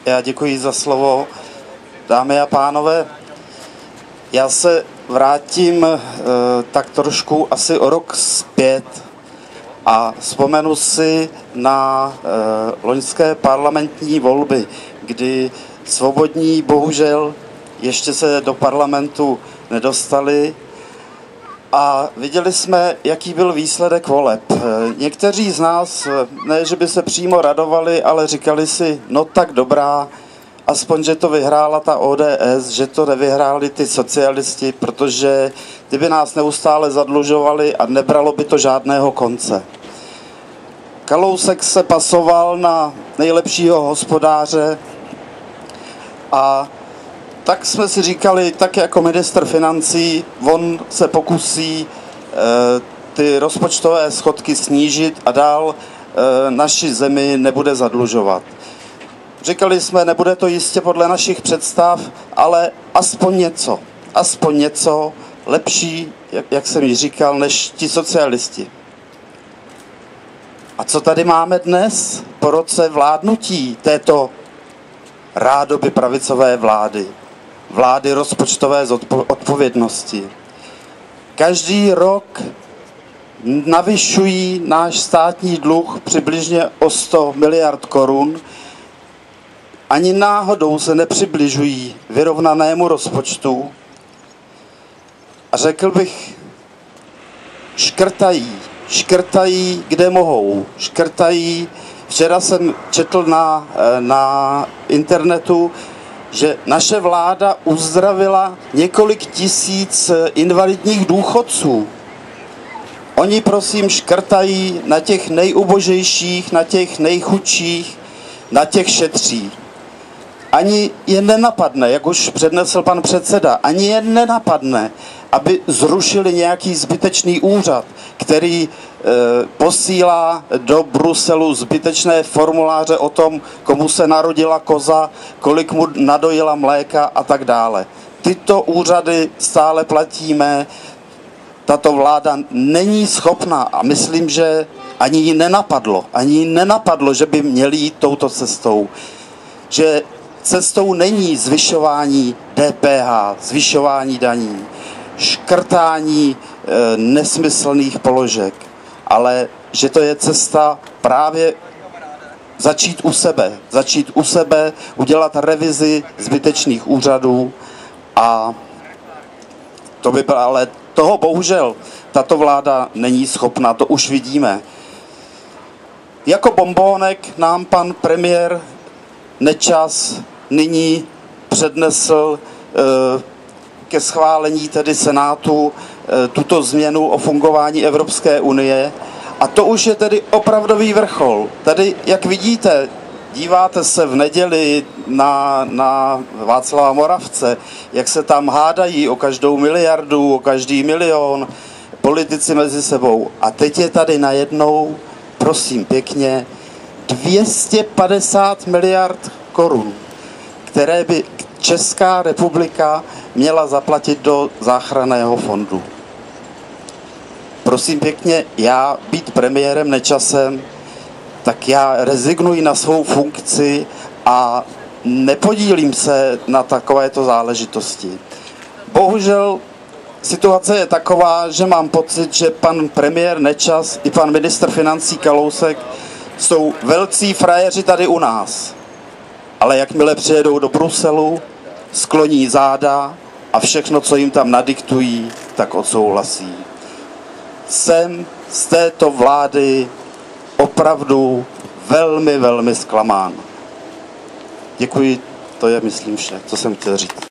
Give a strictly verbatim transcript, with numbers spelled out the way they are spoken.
Já děkuji za slovo. Dámy a pánové, já se vrátím e, tak trošku asi o rok zpět a vzpomenu si na e, loňské parlamentní volby, kdy svobodní bohužel ještě se do parlamentu nedostali a viděli jsme, jaký byl výsledek voleb. Někteří z nás, ne že by se přímo radovali, ale říkali si, no tak dobrá, aspoň, že to vyhrála ta O D S, že to nevyhráli ty socialisti, protože ty by nás neustále zadlužovali a nebralo by to žádného konce. Kalousek se pasoval na nejlepšího hospodáře a tak jsme si říkali, tak jako ministr financí, on se pokusí e, ty rozpočtové schodky snížit a dál e, naši zemi nebude zadlužovat. Říkali jsme, nebude to jistě podle našich představ, ale aspoň něco, aspoň něco lepší, jak, jak jsem již říkal, než ti socialisti. A co tady máme dnes po roce vládnutí této rádoby pravicové vlády? Vlády rozpočtové odpovědnosti. Každý rok navyšují náš státní dluh přibližně o sto miliard korun. Ani náhodou se nepřibližují vyrovnanému rozpočtu. A řekl bych, škrtají, škrtají, kde mohou. Škrtají. Včera jsem četl na, na internetu, že naše vláda uzdravila několik tisíc invalidních důchodců. Oni prosím škrtají na těch nejubožejších, na těch nejchudších, na těch šetří. Ani je nenapadne, jak už přednesl pan předseda, ani je nenapadne, aby zrušili nějaký zbytečný úřad, který e, posílá do Bruselu zbytečné formuláře o tom, komu se narodila koza, kolik mu nadojila mléka a tak dále. Tyto úřady stále platíme, tato vláda není schopná a myslím, že ani ji nenapadlo, ani ji nenapadlo, že by měli jít touto cestou. Že cestou není zvyšování D P H, zvyšování daní, škrtání e, nesmyslných položek, ale že to je cesta právě začít u sebe, začít u sebe, udělat revizi zbytečných úřadů a to by bylo, ale toho bohužel tato vláda není schopna, to už vidíme. Jako bombónek nám pan premiér Nečas nyní přednesl e, ke schválení tedy Senátu e, tuto změnu o fungování Evropské unie a to už je tedy opravdový vrchol. Tady, jak vidíte, díváte se v neděli na, na Václava Moravce, jak se tam hádají o každou miliardu, o každý milion, politici mezi sebou. A teď je tady najednou, prosím pěkně, dvě stě padesát miliard korun, které by Česká republika měla zaplatit do záchranného fondu. Prosím pěkně, já být premiérem Nečasem, tak já rezignuji na svou funkci a nepodílím se na takovéto záležitosti. Bohužel situace je taková, že mám pocit, že pan premiér Nečas i pan ministr financí Kalousek jsou velcí frajeři tady u nás. Ale jakmile přijedou do Bruselu, skloní záda a všechno, co jim tam nadiktují, tak odsouhlasí. Jsem z této vlády opravdu velmi, velmi zklamán. Děkuji, to je myslím vše, co jsem chtěl říct.